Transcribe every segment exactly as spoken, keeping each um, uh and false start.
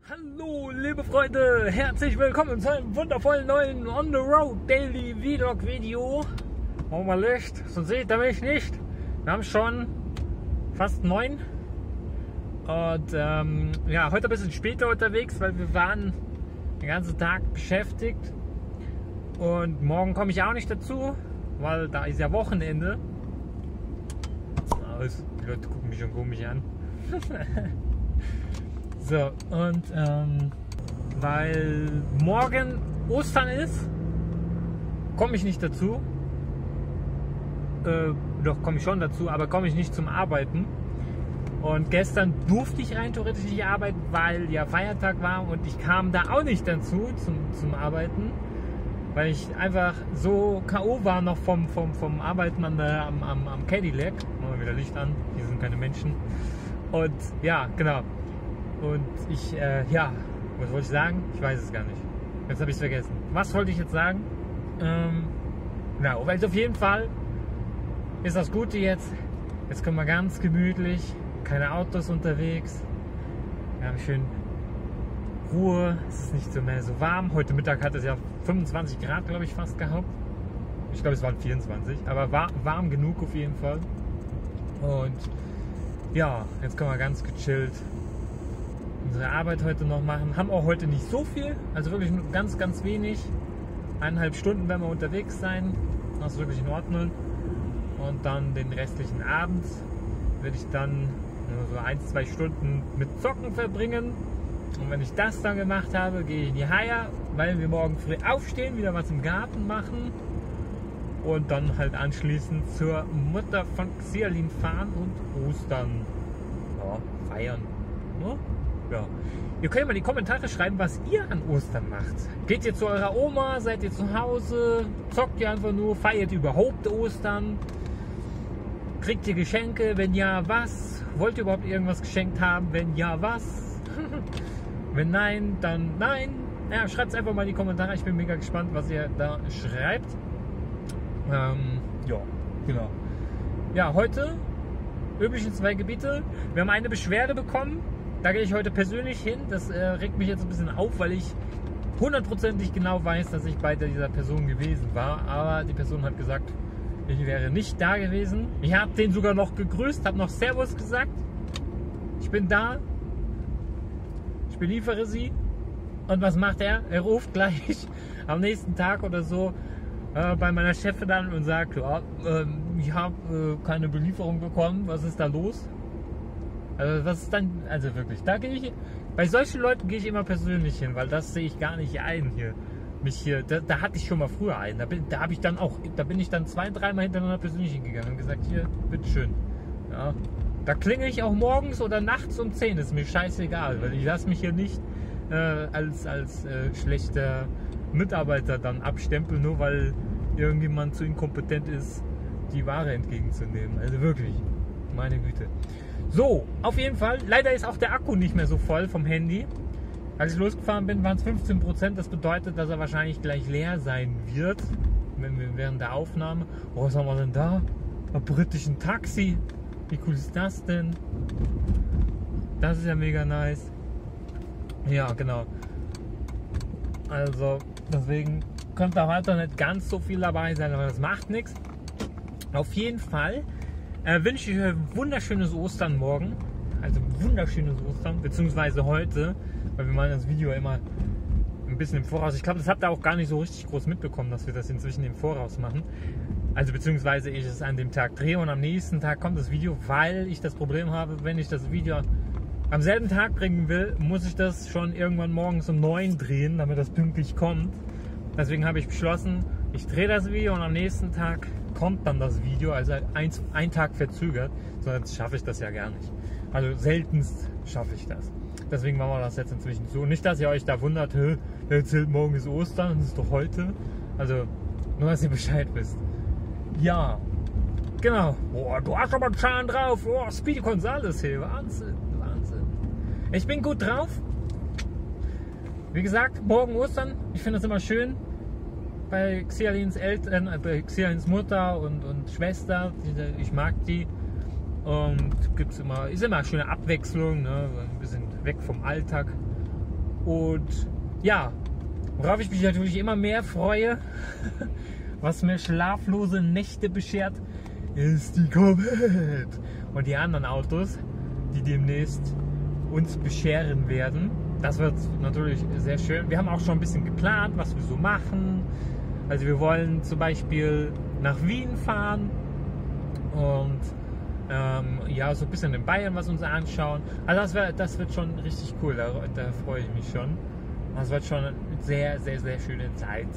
Hallo liebe Freunde, herzlich willkommen zu einem wundervollen neuen On the Road Daily Vlog Video. Machen wir mal Licht, sonst seht ihr mich nicht. Wir haben schon fast neun und ähm, ja, heute ein bisschen später unterwegs, weil wir waren den ganzen Tag beschäftigt und morgen komme ich auch nicht dazu, weil da ist ja Wochenende. Die Leute gucken mich schon komisch an. So, und ähm, weil morgen Ostern ist, komme ich nicht dazu. Äh, doch, komme ich schon dazu, aber komme ich nicht zum Arbeiten. Und gestern durfte ich rein theoretisch nicht arbeiten, weil ja Feiertag war und ich kam da auch nicht dazu zum, zum Arbeiten, weil ich einfach so K O war noch vom, vom, vom Arbeiten an der, am, am, am Cadillac. Machen wir wieder Licht an, hier sind keine Menschen. Und ja, genau. Und ich, äh, ja, was wollte ich sagen? Ich weiß es gar nicht. Jetzt habe ich es vergessen. Was wollte ich jetzt sagen? Ähm, na, also auf jeden Fall ist das Gute jetzt. Jetzt können wir ganz gemütlich, keine Autos unterwegs. Wir haben schön Ruhe. Es ist nicht so mehr so warm. Heute Mittag hat es ja fünfundzwanzig Grad, glaube ich, fast gehabt. Ich glaube, es waren vierundzwanzig. Aber war, warm genug auf jeden Fall. Und ja, jetzt können wir ganz gechillt unsere Arbeit heute noch machen. Haben auch heute nicht so viel, also wirklich nur ganz, ganz wenig. Eineinhalb Stunden werden wir unterwegs sein. Das ist wirklich in Ordnung. Und dann den restlichen Abend werde ich dann so ein, zwei Stunden mit Zocken verbringen. Und wenn ich das dann gemacht habe, gehe ich in die Haie, weil wir morgen früh aufstehen, wieder was im Garten machen. Und dann halt anschließend zur Mutter von Xialin fahren und Ostern ja, feiern. Ne? Ja. Ihr könnt mal in die Kommentare schreiben, was ihr an Ostern macht. Geht ihr zu eurer Oma? Seid ihr zu Hause? Zockt ihr einfach nur? Feiert ihr überhaupt Ostern? Kriegt ihr Geschenke? Wenn ja, was? Wollt ihr überhaupt irgendwas geschenkt haben? Wenn ja, was? Wenn nein, dann nein. Ja, schreibt es einfach mal in die Kommentare. Ich bin mega gespannt, was ihr da schreibt. Ähm, ja, genau. Ja, heute üblichen zwei Gebiete. Wir haben eine Beschwerde bekommen. Da gehe ich heute persönlich hin. Das äh, regt mich jetzt ein bisschen auf, weil ich hundertprozentig genau weiß, dass ich bei dieser Person gewesen war. Aber die Person hat gesagt, ich wäre nicht da gewesen. Ich habe den sogar noch gegrüßt, habe noch Servus gesagt. Ich bin da. Ich beliefere sie. Und was macht er? Er ruft gleich am nächsten Tag oder so äh, bei meiner Chefin an und sagt, ja, äh, ich habe äh, keine Belieferung bekommen. Was ist da los? Also was ist dann, also wirklich, da gehe ich, bei solchen Leuten gehe ich immer persönlich hin, weil das sehe ich gar nicht ein hier, mich hier, da, da hatte ich schon mal früher einen, da bin, da habe ich dann auch, da bin ich dann zwei, dreimal hintereinander persönlich hingegangen und gesagt, hier, bitteschön, ja, da klingel ich auch morgens oder nachts um zehn, ist mir scheißegal, weil ich lasse mich hier nicht äh, als, als äh, schlechter Mitarbeiter dann abstempeln, nur weil irgendjemand zu inkompetent ist, die Ware entgegenzunehmen, also wirklich, meine Güte. So, auf jeden Fall, leider ist auch der Akku nicht mehr so voll vom Handy. Als ich losgefahren bin, waren es fünfzehn Prozent. Das bedeutet, dass er wahrscheinlich gleich leer sein wird, wenn wir während der Aufnahme. Oh, was haben wir denn da? Ein britischen Taxi. Wie cool ist das denn? Das ist ja mega nice. Ja, genau. Also, deswegen könnte auch heute nicht ganz so viel dabei sein, aber das macht nichts. Auf jeden Fall Äh, wünsche ich euch ein wunderschönes Ostern morgen, also wunderschönes Ostern, beziehungsweise heute, weil wir machen das Video immer ein bisschen im Voraus. Ich glaube, das habt ihr auch gar nicht so richtig groß mitbekommen, dass wir das inzwischen im Voraus machen. Also beziehungsweise ich es an dem Tag drehe und am nächsten Tag kommt das Video, weil ich das Problem habe, wenn ich das Video am selben Tag bringen will, muss ich das schon irgendwann morgens um neun drehen, damit das pünktlich kommt. Deswegen habe ich beschlossen, ich drehe das Video und am nächsten Tag kommt dann das Video, also ein, ein Tag verzögert, sonst schaffe ich das ja gar nicht. Also seltenst schaffe ich das. Deswegen machen wir das jetzt inzwischen so. Nicht, dass ihr euch da wundert, wer erzählt, morgen ist Ostern, das ist doch heute. Also, nur dass ihr Bescheid wisst. Ja, genau. Boah, du hast aber einen Schaden drauf. Oh, Speedy Gonzales hier. Wahnsinn, Wahnsinn. Ich bin gut drauf. Wie gesagt, morgen Ostern. Ich finde es immer schön. Bei Xialins Eltern, äh, bei Xialins Mutter und, und Schwester, die, ich mag die. Und gibt's immer, ist immer eine schöne Abwechslung, ne? Ein bisschen weg vom Alltag. Und ja, worauf ich mich natürlich immer mehr freue, was mir schlaflose Nächte beschert, ist die Corvette und die anderen Autos, die demnächst uns bescheren werden. Das wird natürlich sehr schön. Wir haben auch schon ein bisschen geplant, was wir so machen. Also wir wollen zum Beispiel nach Wien fahren und ähm, ja, so ein bisschen in Bayern was uns anschauen. Also das, wär, das wird schon richtig cool, da, da freue ich mich schon. Das wird schon eine sehr, sehr, sehr schöne Zeit.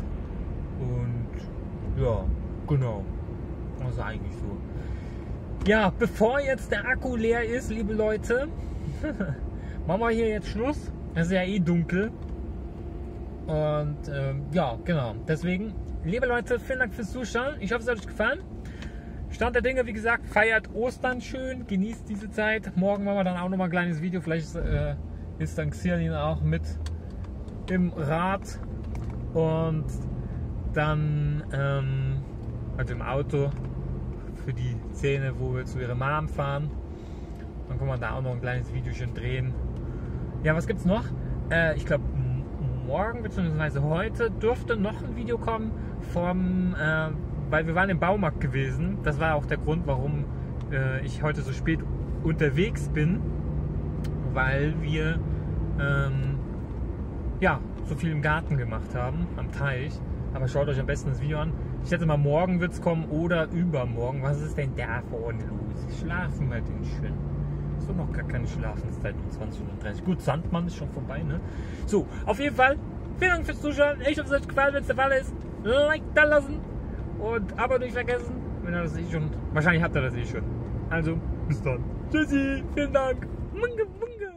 Und ja, genau. Also eigentlich so. Ja, bevor jetzt der Akku leer ist, liebe Leute, machen wir hier jetzt Schluss. Es ist ja eh dunkel. Und ähm, ja, genau. Deswegen, liebe Leute, vielen Dank fürs Zuschauen. Ich hoffe, es hat euch gefallen. Stand der Dinge, wie gesagt, feiert Ostern schön, genießt diese Zeit. Morgen machen wir dann auch noch mal ein kleines Video. Vielleicht äh, ist dann Xilin auch mit im Rad. Und dann, ähm, also im Auto, für die Szene, wo wir zu ihrer Mom fahren. Dann kann man da auch noch ein kleines Videochen drehen. Ja, was gibt's noch? Äh, ich glaube, morgen bzw. heute dürfte noch ein Video kommen vom, äh, weil wir waren im Baumarkt gewesen. Das war auch der Grund, warum äh, ich heute so spät unterwegs bin, weil wir ähm, ja, so viel im Garten gemacht haben, am Teich. Aber schaut euch am besten das Video an. Ich schätze mal, morgen wird es kommen oder übermorgen. Was ist denn da vorne los? Schlafen wir denn schön? So, noch gar keine Schlafenszeit um zwanzig Uhr dreißig. Gut, Sandmann ist schon vorbei, ne? So, auf jeden Fall, vielen Dank fürs Zuschauen. Ich hoffe, es hat euch gefallen. Wenn es der Fall ist, Like da lassen und Abo nicht vergessen. Wenn ihr das eh schon, wahrscheinlich habt ihr das eh schon. Also, bis dann. Tschüssi, vielen Dank. Munge, munge.